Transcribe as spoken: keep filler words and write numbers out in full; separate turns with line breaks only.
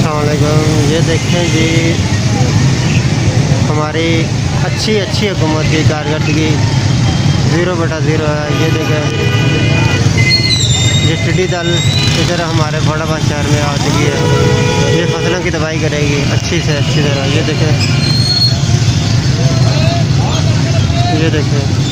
अस्सलामुअलैकुम। ये देखें जी हमारी अच्छी अच्छी हुकूमत की कारकर्दगी ज़ीरो बटा ज़ीरो है। ये देखें ये टिड्डी दल इधर हमारे फटाबाद शहर में आ चुकी है। ये फसलों की तबाही करेगी अच्छी से अच्छी तरह। ये देखें ये देखें